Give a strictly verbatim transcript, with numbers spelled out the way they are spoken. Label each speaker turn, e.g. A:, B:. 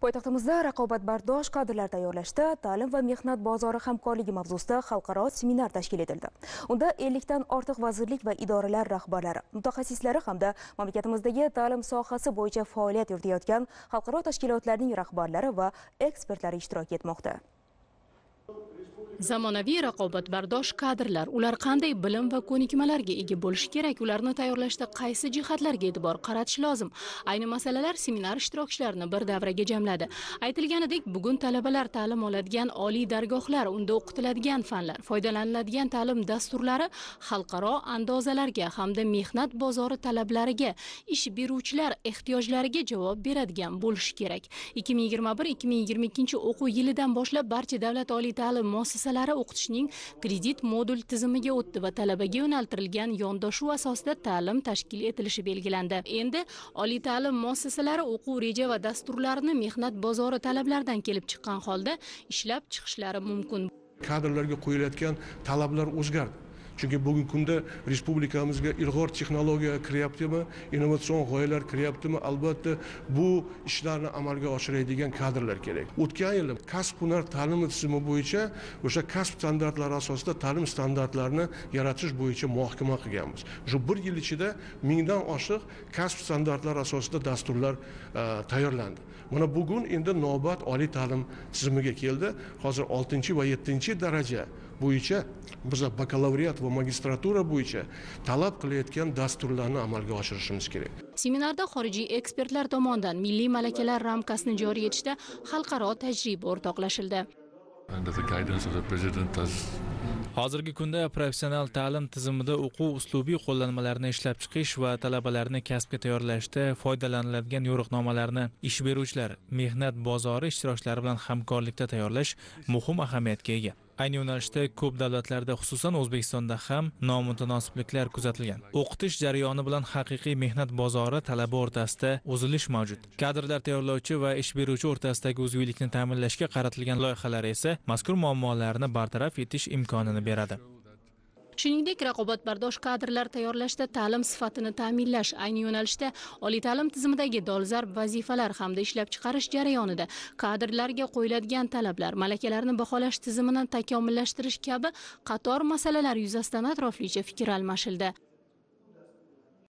A: Poytaxtimizda Raqobatbardosh kadrlar tayyorlashda ta'lim va mehnat bozori hamkorligi mavzusida xalqaro seminar tashkil etildi. Unda ellikdan ortiq vazirlik va idoralar rahbarlari, mutaxassislari hamda mamlakatimizdagi ta'lim sohasi bo'yicha faoliyat yuritayotgan xalqaro tashkilotlarning rahbarlari va ekspertlari ishtirok etmoqda.
B: Zamonaviy raqobatbardosh kadrlar, ular qanday bilim va ko'nikmalarga ega bo'lishi kerak, ularni tayyorlashda qaysi jihatlarga e'tibor qaratish lozim? Ayni masalalar seminar ishtirokchilarini bir davraga jamladi. Aytilganidek, bugun talabalar ta'lim oladigan oliy dargohlar, unda o'qitiladigan fanlar, foydalaniladigan ta'lim dasturlari xalqaro andozalarga hamda mehnat bozori talablariga, ish beruvchilar ehtiyojlariga javob beradigan bo'lishi kerak. ikki ming yigirma bir ikki ming yigirma ikkinchi o'quv yilidan boshlab barcha davlat oliy ta'lim muassasalari o'qitishning kredit modul tizimiga o'tdi va talabaga yo'naltirilgan yondashuv asosida ta'lim tashkil etilishi belgilandi. Endi oliy ta'lim muassasalari o'quv reja va dasturlarini mehnat bozori talablaridan kelib chiqqan holda ishlab chiqishlari mumkin.
C: Kadrlarga qo'yilayotgan talablar o'zgardi. Chunki bugungi kunda respublikamizga ilg'or texnologiya kiryaptimi, innovatsion g'oyalar kiryaptimi, albatta bu ishlarni amalga oshiradigan kadrlar kerak. O'tgan yil kasb hunar ta'limi tizimi bo'yicha o'sha kasb standartlari asosida ta'lim standartlarini yaratish bo'yicha muhokama qilganmiz. Shu bir yil ichida mingdan oshiq kasb standartlari asosida dasturlar tayyorlandi. Mana bugun endi navbat oliy ta'lim tizimiga keldi. Hozir oltinchi va yettinchi daraja bo'yicha biz bakalavriat va magistratura bo'yicha talab qilayotgan dasturlarni amalga oshirishimiz kerak.
B: Seminarda xorijiy ekspertlar tomonidan milliy malakalar ramkasini joriy etishda xalqaro tajriba o'rtoqlashildi.
D: Hozirgi kunda professional ta'lim tizimida o'quv uslubiy qo'llanmalarni ishlab chiqish va talabalarni kasbga tayyorlashda foydalaniladigan yo'riqnomalarni ish beruvchilar, mehnat bozori ishtirokchilari bilan hamkorlikda tayyorlash muhim ahamiyatga ega. Ayni yo'nalishda ko'p davlatlarda, xususan O'zbekistonda ham nomutanosibliklar kuzatilgan. O'qitish jarayoni bilan haqiqiy mehnat bozori talaba o'rtasida uzilish mavjud. Kadrlar tayyorlovchi va ish beruvchi o'rtasidagi uzvilikni ta'minlashga qaratilgan loyihalar esa mazkur muammolarni bartaraf etish imkonini beradi.
B: Shuningdek, raqobatbardosh kadrlar tayyorlashda ta'lim sifatini ta'minlash, ayni yo'nalishda oliy ta'lim tizimidagi dolzarb vazifalar hamda ishlab chiqarish jarayonida kadrlarga qo'yiladigan talablar, malakalarni baholash tizimini takomillashtirish kabi qator masalalar yuzasidan atroflicha fikr almashildi.